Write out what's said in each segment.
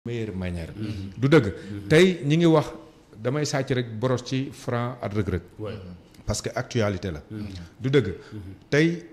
meilleure manière. du dëgg tey ñi ngi wax damay sàcc rek boros ci Franc ak Reug Reug parce que actualité la. du dëgg tey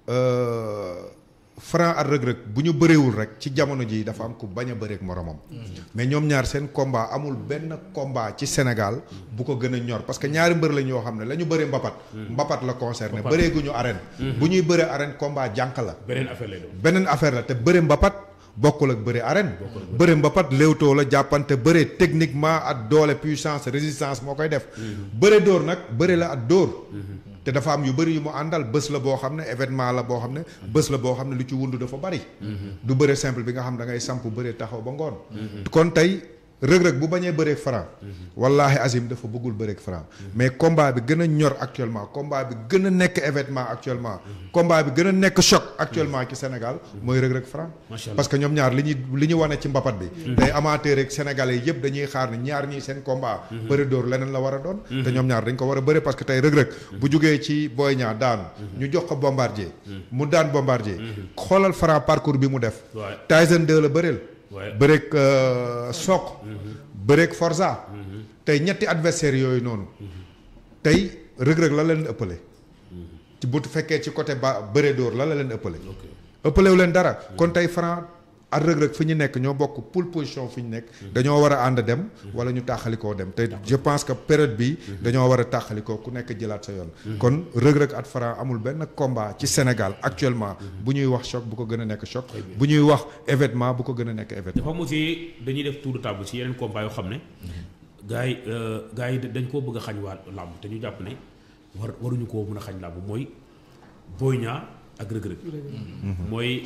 Franc ak Reug Reug bu ñu bëreewul rek ci jamono ji dafa am ku bañ a bëreek moromam. mais ñoom ñaar seen combat amul benn combat ci Sénégal bu ko gën a ñor parce que ñaari mbër lañ yoo xam ne la ñu bëree mbapat la concerné bëreeguñu arène. bu ñuy bëree arène combat jànq la. beneen affaire la te bëre mbapat. bokkul ak bëre arène bëre mbapat léewtoo la jàppante bëre techniquement ak doole puissance résistance moo koy def bëre dóor nag bëre la ak dóor te dafa am yu bëri yu mu àndal bés la boo xam ne événement la boo xam ne bés la boo xam ne lu ci wundu dafa bëri du bëre simple bi nga xam da ngay samp bëre taxaw ba ngoon kon tey Reug Reug bu bañee bëreek Franc wallaahi Azim dafa bëggul bëreek Franc mais combat bi gën a ñor actuellement combat bi gën a nekk événement actuellement combat bi gën a nekk choc actuellement ci Sénégal mooy Reug Reug Franc parce que ñoom ñaar li ñu wane ci mbapat bi day amateur rek sénégalais yëpp dañuy xaar ni ñaar ñii seen combat bëri dóor leneen la war a doon te ñoom ñaar dañ ko war a bëre parce que tey Reug Reug bu jugee ci Boy Niang daanu ñu jox ko Bombardier mu daan Bombardier xoolal Franc parcours bi mu def Tyson 2 la bëreel bëreek Sokh bëreek Forza tey ñetti adversaires yooyu noonu tey Reug Reug la leen ëppale ci bu fekkee ci côté ba bëre dóor la leen ëppalewu leen dara kon tey Franc ak Reug Reug fi ñu nekk ñoo bokk pole position fi ñu nekk dañoo war a ànd dem wala ñu tàqalikoo dem te je pense que période bi dañoo war a tàqalikoo ku nekk jëlaat sa yoon kon Reug Reug ak Franc amul benn combat ci Sénégal actuellement bu ñuy wax choc bu ko gën a nekk choc bu ñuy wax événement bu ko gën a nekk événement dafa am aussi dañuy def tour de table ci yeneen combat yoo xam ne gars yi dañ koo bëgg a xañ waa làmb te ñu jàpp ne waruñu koo mën a xañ làmb mooy Boy Niang ak Reug Reug mooy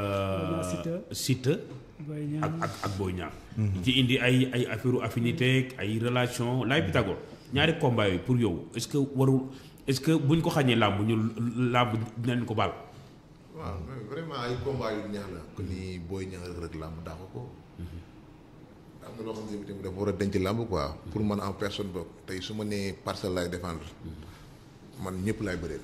Siteu ak Boy Niang ci indi ay affaire affinité ay relation laay Pythagore ñaari combat yooyu pour yow est-ce que buñ ko xañee làmb ñu làmb dinañ ko baal waaw vraiment ay combat yu neex la que ni Boy Niang Reug Reug làmb daaxu ko am na loo xam ne tamit dafa war a denc làmb quoi pour man en personne boog tey su ma nee Parcelles laay défendre man ñëpp laay bëreel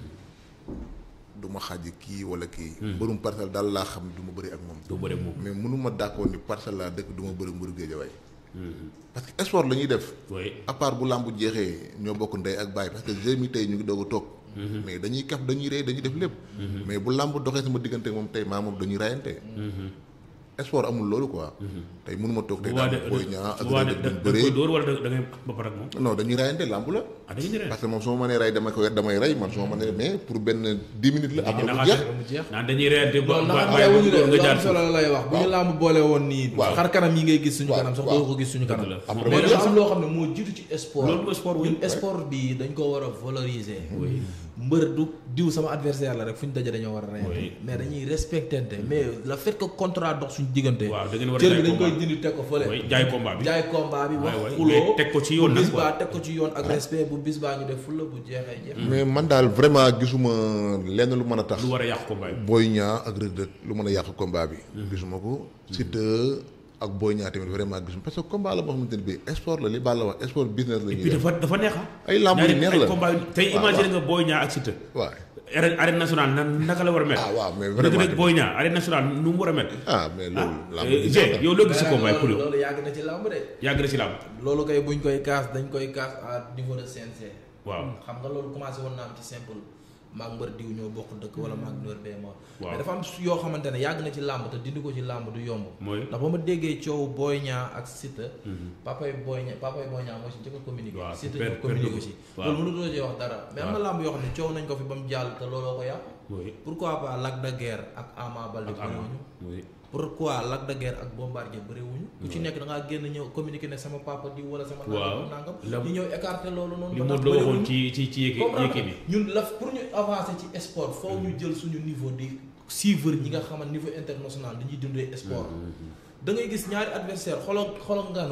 du ma xaaji kii wala kii. mbërum Parcelles daal laa xam du ma bëri ak moom. du bëri ak moom mais mënu ma d'accord ni Parcelles laa dëkk du ma bëri mbëru Géejawaay. parce que sport la ñuy def. oui à part bu làmb jeexee ñoo bokk ndey ak baay parce que jeunes yi tey ñu ngi doog a toog. mais dañuy kaf dañuy rey dañuy def lépp. mais bu làmb doxee sama diggante moom tey maa moom dañuy rayante. sport amul loolu quoi. tey mënu ma toog tey daal Boy Niang ak Reug Reug bëree dóor wala da ngay boppar ak moom. non dañuy rayante làmb la. parce que moom su ma mënee rey damay rey man su ma mënee mais pour benn 10 minutes la. après mu jeex naan dañuy reyante ba nga jaar solo la lay wax bu ñu làmb boole woon nii. xar kanam yi ngay gis suñu kanam sax doo ko gis suñu kanam. mais dafa am loo xam ne moo jiitu ci sport. loolu sport ñun sport bi dañ ko war a valoriser. mbër du diw sama adversaire la rek fu ñu daje dañoo war a reyante mais dañuy respectante mais le fait que contrat dox suñu diggante. waaw da ngeen war a cër bi dañ koy dindi teg ko fële. jaay combat bi wax xuloo teg ko ci yoon bis baa teg ko ci yoon ak respect bu bis baa ñu def fulla bu jeexee jeex. mais man daal vraiment gisuma lenn lu mën a tax. lu war a yàq combat bi. Boy Niang ak Reug Reug lu mën a yàq combat bi. gisuma ko Siteu ak Boy Niang tamit vraiment gisuma parce que combat la boo xamante ne bii sport la li Balla wax sport business la ñuy def. et puis dafa neex ay lamb yu neex la combat tey imaginer nga Boy Niang ak Siteu. waaw arène nationale naka la war a mel. waaw mais vraiment Reug Reug Boy Niang arène nationale nu mu war a mel. mais loolu. lamb yow loo gis si combat pour yow. loolu yàgg na ci lamb de. yàgg na ci lamb. loolu kay buñ koy kaas dañ koy kaas à niveau de CNG. waaw xam nga loolu commencé woon naa am ci simple maag mbër diw ñoo bokk dëkk wala maag mbër bee moom. mais dafa am yoo xamante ne yàgg na ci làmb te dindi ko ci làmb du yomb. ndax ba ma déggee coow Boy Niang ak Siteu. papay Boy Niang moo si njëkk a communiqué. waaw Siteu ñu communiqué si. loolu mënutoo ci wax dara. mais am na làmb yoo xam ne coow nañ ko fi ba mu jàll te looloo ko yàq. pourquoi pas Lac de Guiers ak Ama Baldé bëriwuñu. pourquoi Lac de Guiers ak Bombardier bëriwuñu. ku ci nekk da ngaa génn ñëw communiqué ne sama papa diw wala sama. nangam ñu ñëw écarté loolu noonu. li mu la waxoon ci yéegi bi. ñun la pour ñu avancer ci sport foofu ñu jël suñu niveau di suivre ñi nga xamante niveau international dañuy dundee sport. da ngay gis ñaari adversaire xolo nganu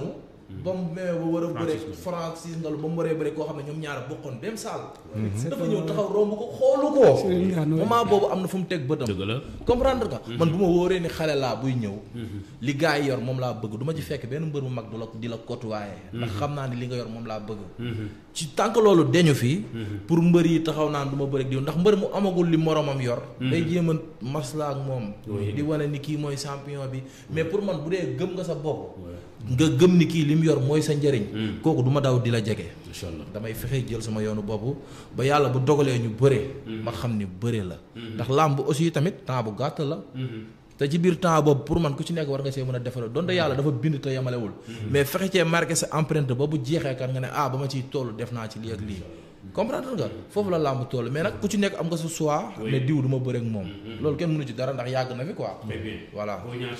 ba mu mee ba war a bëre Francis Ngannou ba mu waree bëre koo xam ne ñoom ñaar bokkoon dem saal dafa ñëw taxaw romb ko xoolu ko moment boobu am na fu mu teg bëtam comprendre nga man bu ma wóoree ni xale laa buy ñëw li gars yi yor moom laa bëgg du ma ci fekk benn mbër mu mag du la di la côtoyer ndax xam naa ni li nga yor moom laa bëgg ci tànk loolu deñu fii pour mbër yi taxaw naan du ma bëre diw ndax mbër mu amagul li moromam yor day jéem a masla ak moom di wane ni kii mooy champion bi mais pour man bu dee gëm nga sa bopp nga gëm ni kii li mu yor mooy sa njëriñ kooku du ma daw di la jege incha allah damay fexe jël sama yoonu bopp ba yàlla bu dogalee ñu bëre ma xam ni bëre la ndax làmb aussi tamit temps bu gàtt la te ci biir temps boobu pour man ku ci nekk war nga see mën a defal donte yàlla dafa bind te yemalewul mais fexe cee marqué sa empreinte ba bu jeexee kat nga ne ba ma ciy toll def naa ci lii ak lii comprendre nga foofu la làmb toll mais nag ku ci nekk am nga sa choix ne diw du ma bëre ak moom loolu kenn mënu ci dara ndax yàgg na fi quoi voilà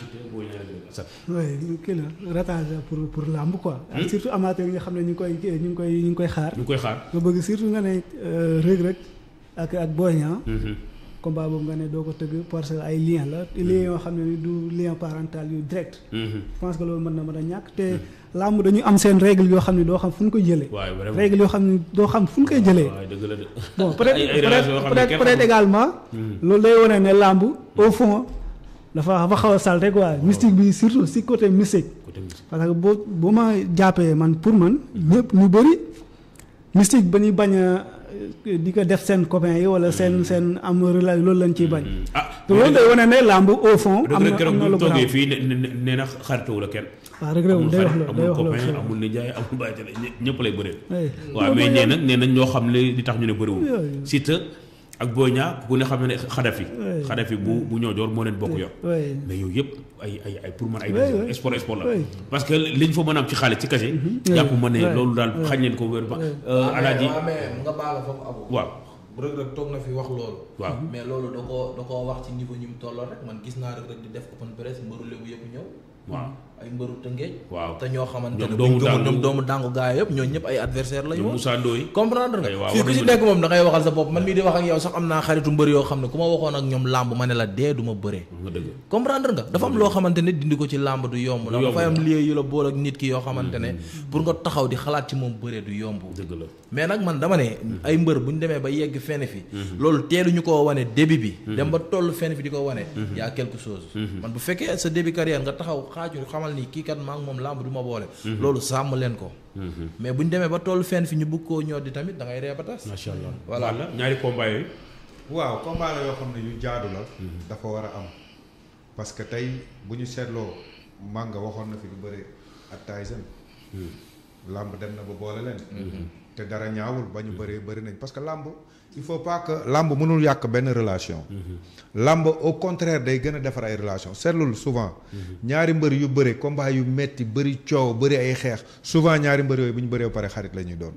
oui kii la ratage pour làmb quoi ak surtout amateur yi nga xam ne ñu ngi koy xaar nga bëgg surtout nga ne Reug Reug ak Boy Niang combat boobu nga ne doo ko tëgg parce que ay lien la lien yoo xam ne ni du lien parental yu direct je pense que loolu mën na mën a ñàkk te làmb dañu am seen règle yoo xam ne doo xam fu ñu koy jëlee règle yoo xam ne doo xam fu ñu koy jëlee bon peut-être également loolu day wane ne làmb au fond dafa xaw a salte quoi mystique bi surtout si côté mystique parce que boo ma jàppee man pour man ñëpp ñu bëri mystique ba ñuy bañ a di ko def seen copain yi wala seen am relation loolu lañ ciy bañ. te loolu day wane ne làmb au fond. am na lu toogee fii nee na xarituwu la kenn. waaw rek réewul day wax loolu day wax loolu amul copain amul nijaay amul bàyyi ñëpp lay bëree. waaw mais nee nañ ñoo xam li tax ñu ne bëriwul. Siteu ak Boy Niang ku ne xam ne Xadafi bu ñoo joor moo leen bokk yor. mais yooyu yëpp ay pour man ay sport la. parce que liñ fa mën a am ci xaalis ci kase. jàpp ma ne loolu daal xañ leen ko wér ba. alaaji mais nga baal foofu abu. waaw. Reug Reug toog na fi wax loolu. waaw mais loolu da koo wax ci niveau ñi mu tolloo rek man gis naa Reug Reug di def open press mbëru lébu yëpp ñëw. waaw ay mbëru tëngeej. waaw te ñoo xamante ne ñoom doomu dàngu gaay yëpp ñoo ñëpp ay adversaire la ñu. Moussa Ndoye comprendre nga fii ku ci nekk moom da ngay waxal sa bopp man mii di wax ak yow sax am naa xaritu mbër yoo xam ne ku ma waxoon ak ñoom làmb ma ne la dee du ma bëree. comprendre nga dafa am loo xamante ne dindi ko ci làmb du yomb. ndax dafay am lieu yu la bool ak nit ki yoo xamante ne pour nga taxaw di xalaat ci moom bëree du yomb. dëgg la mais nag man dama ne ay mbër bu ñu demee ba yegg fenn fi loolu teeluñu koo wane début bi dem ba toll fenn fi di ko wane yaa quelque chose man bu fekkee sa début carrière nga taxaw xaaju xamal ni kii kat maa ngi moom làmb du ma boole loolu sàmm leen ko mais bu ñu demee ba toll fenn fi ñu bëgg koo ñor di tamit da ngay ree ba tas macha allah voilà ñaari combat yooyu waaw combat la yoo xam ne yu jaadu la dafa war a am parce que tey bu ñu seetloo Manga waxoon na fi lu bëri ak Tyson làmb dem na ba boole leen te dara ñaawul ba ñu bëri nañ parce que làmb il faut pas que làmb mënul yàq benn relation làmb au contraire day gën a defar ay relation seetlul souvent ñaari mbër yu bëri combat yu metti bëri coow bëri ay xeex souvent ñaari mbër yooyu bu ñu bëree ba pare xarit la ñuy doon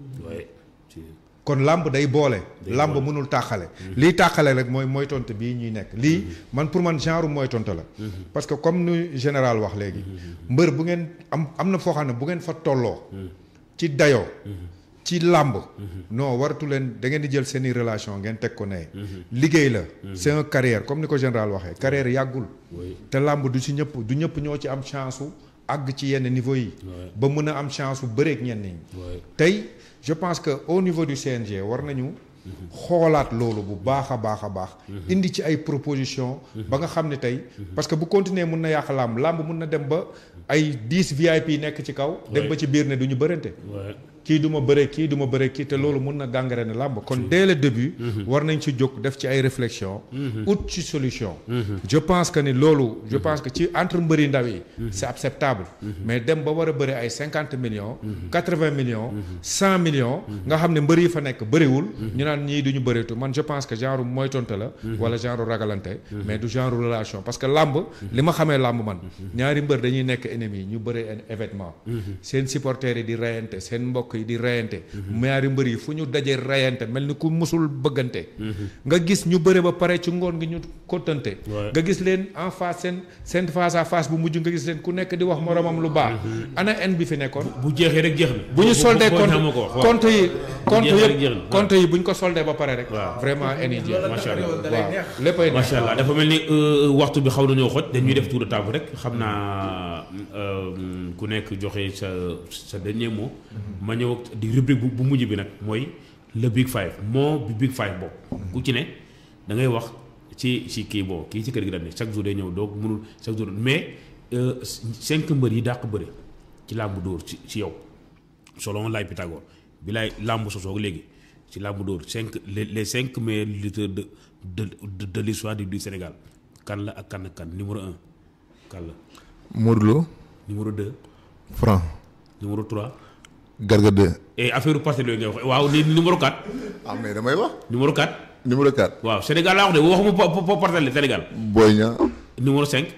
kon làmb day boole làmb mënul tàqale lii tàqale rek mooy tontu bii ñuy nekk lii man pour man genre mooy tontu la parce que comme nu général wax léegi mbër bu ngeen am na foo xam ne bu ngeen fa tolloo ci dayoo ci làmb non waratu leen da ngeen di jël seeni relation ngeen teg ko ne liggéey la c'est un carrière comme ni ko général waxee carrière yàggul te làmb du ci ñëpp ñoo ci am chance u àgg ci yenn niveau yi ba mën a am chance u bëreek ñenn ñi tey je pense que au niveau du CNG war nañu xoolaat loolu bu baax a baax indi ci ay proposition ba nga xam ne tey parce que bu continuer mun na yàq làmb mun na dem ba ay 10 VIP nekk ci kaw dem ba ci biir ne du ñu bërante kii du ma bëre kii te loolu mun na gangrène làmb kon dès le début war nañ ci jóg def ci ay réflexion ut ci solution je pense que ci entre mbëri ndaw yi c'est acceptable mais dem ba war a bëri ay 50 millions 80 millions 100 millions nga xam ne mbëri yi fa nekk bëriwul ñu naan ñii du ñu bëreetu man je pense que genre moytonte la wala genre ragalante mais du genre relation parce que làmb li ma xamee làmb man ñaari mbër dañuy nekk ennemi ñu bëri événement seen supporters yi di reyante seen mbokk yi di reyante ñaari mbër yi fu ñu dajee reyante mel ni ku musul bëggante nga gis ñu bëre ba pare ci ngoon gi ñu kottante nga gis leen en face seen face à face bu mujj nga gis leen ku nekk di wax moromam lu baax ana en bi fi nekkoon bu jeexee rek jeex na bu ñu soldee compte yi compte yi buñ ko soldé ba pare rek. vraiment eni jeex macha allah waaw léppay macha allah dafa mel ni waxtu bi xaw nañoo xoj dañuy def tour de table rek xam naa ku nekk joxe sa dernier mot. ma ñëw di rubrique bu mujj bi nag mooy le big five moo bi big five boobu. ku ci ne da ngay wax ci kii boobu kii ci kër gi dañ ne chaque jour day ñëw donc mënul chaque jour mais 5 mbër yi dàq bëre ci làmbu dóor ci yow selon Laye Pythagore bi lay làmbu sosoo léegi ci làmbu dóor les 5 meilleurs lutteurs de l'histoire du Sénégal kan la ak kan numéro 1 kan la. Modou Lo. numéro 2. Franc. numéro 3. Garga 2. et affaire parcelle yooyu ngay wax waaw ni numéro 4. ah mais damay wax. numéro 4. numéro 4. waaw Sénégal laa wax de waxuma parcelle Sénégal. Boy Niang. numéro 5.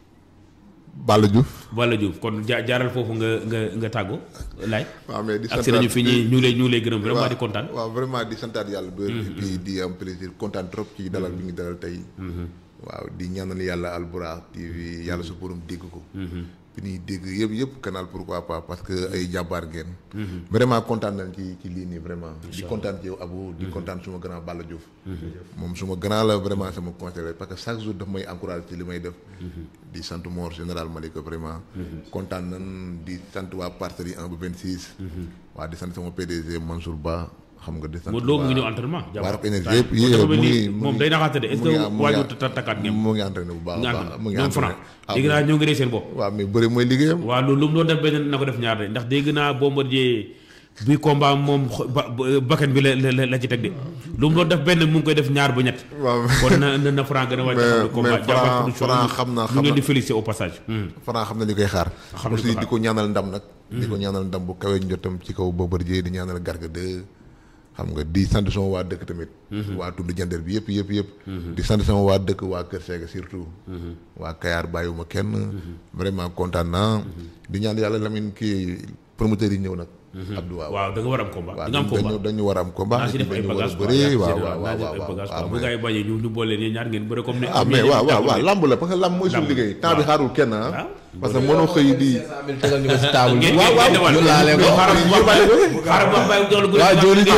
Balla Diouf. kon jaaral foofu nga tàggoo laay. waaw mais di ak si nañu fi ñu ngi lay gërëm vraiment di kontaan. waaw vraiment di santaat yàlla ba. puis di am plaisir kontaan trop ci dalal bi ñu dalal tey. waaw di ñaanal yàlla Albourakh TV yàlla su borom dégg ko. fi ñuy dégg yëpp canal pourquoi pas parce que ay jàmbaar ngeen. vraiment kontaan nañ ci lii nii vraiment. di kontaan ci yow Abou di kontaan suma grand Balla Diouf. moom suma grand la vraiment sama conseiller parce que chaque jour daf may encouragé ci li may def. di sant Mor général Malika vraiment. kontaan nañ di sant waa parcelles yi 1 ba 26. waa di sant sama PDG Mansour Ba. xam nga di sant Modou Lo mu ngi ñëw entraînement. waa Rock Énergie yëpp moom day naxaate de est-ce que waaju takkaat ngeen. mu ngi entraîné bu baax a baax mu ngi entraîné dégg naa ñoo ngi rey seen bopp. waaw mais bëri mooy liggéeyam. waaw loolu lu mu doon def benn na ko def ñaar de ndax dégg naa Bombardier bi combat moom bakkan bi la ci teg de lu mu doon def benn mu ngi koy def ñaar ba ñett. waaw kon na Franc gën a wàcc xam ne combat jàmbaar production xam naa ñu ngi leen di féliciter au passage. Franc xam na li koy xaar. aussi di ko ñaanal ndam nag. di ko ñaanal ndam bu kawee njottam ci kaw Bombardier di ñaanal Garga 2 xam nga di sant sama waa dëkk tamit. waa tund jandeer bi yëpp. di sant sama waa dëkk waa Kër Sega surtout. waa Kayar bàyyiwuma kenn. vraiment kontaan naa. di ñaan yàlla Lamine kii promoteurs yi ñëw nag. Abdou waaw da nga war a am combat. da nga am combat dañu war a am combat. naa si def ay bagages waaw bu gars yi bañee ñu boole leen ñaar ngeen bëre comme ne. mais waaw lamb la parce que lamb mooy suñu liggéey temps bi xaarul kenn parce que mënoo xëy di. tegal ñu ko si table bi. waaw ñu laale ko xaaral ma bàyyi jox la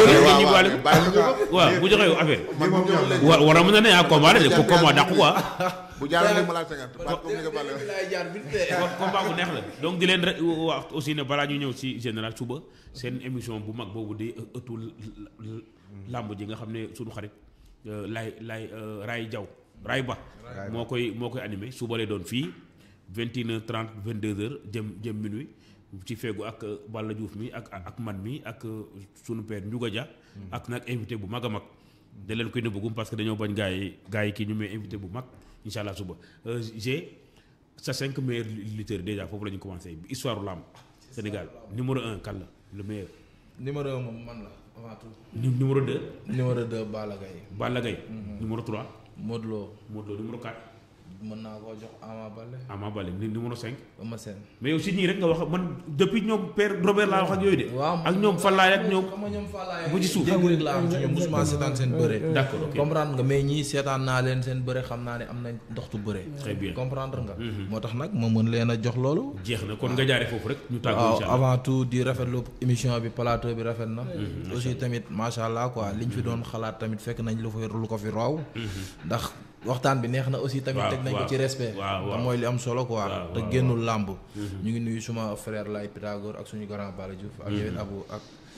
waaw bu joxee affaire war a mën a ne combat la de ko combat dàqu quoi. bu jaarale ma la 50 parce que nga balé combat bu neex la donc di leen wax aussi ne balaa ñu ñëw ci général suba seen émission bu mag boobu di ëttu làmb ji nga xam ne suñu xarit Ray Diaw Ray Ba moo koy animé suba lay doon fii 21h30 22h jëm minuit ci feegu ak Balla Diouf mi ak man mi ak sunu père Ndiouga Dia ak nag invité bu mag a mag da leen koy nëbbugum parce que dañoo bañ gaa yi kii ñu may invité bu mag incha allah suba j'ai sa 5 meilleurs lutteurs déjà foofu la ñu commencé histoire lamb Sénégal numéro 1 kan la le meilleur. numéro 1 moom man la avant tout. numéro 2. numéro 2 Balla Gaye. Balla Gaye. numéro 3. Modou Lo numéro 4. mën naa koo jox Ama Baldé numéro 5. Eumeu Sène. mais yow si ñii rek nga wax man depuis ñoom père Robert laa wax ak yooyu de. waaw ak ñoom Fallaye ak ñoom. xam nga ñoom Fallaye bu ci suuf dégg rek la am ci ñoom musuma seetaan seen bëre. d'accord ok comprendre nga mais ñii seetaan naa leen seen bëre xam naa ne am nañ ndoxtu bëre. très bien comprendre nga. moo tax nag ma mën leen a jox loolu. jeex na kon nga jaaree foofu rek ñu tàggoo incha allah avant tout di rafetlu émission bi plateau bi rafet na. aussi tamit macha allah quoi liñ fi doon xalaat tamit fekk nañ lu ko fi raw. ndax waxtaan bi neex na aussi tamit teg nañ ko ci respect te mooy li am solo quoi te génnul làmb ñu ngi nuyu suma frère Laye Pythagore ak suñu grand Balla Diouf ak yow Abou ak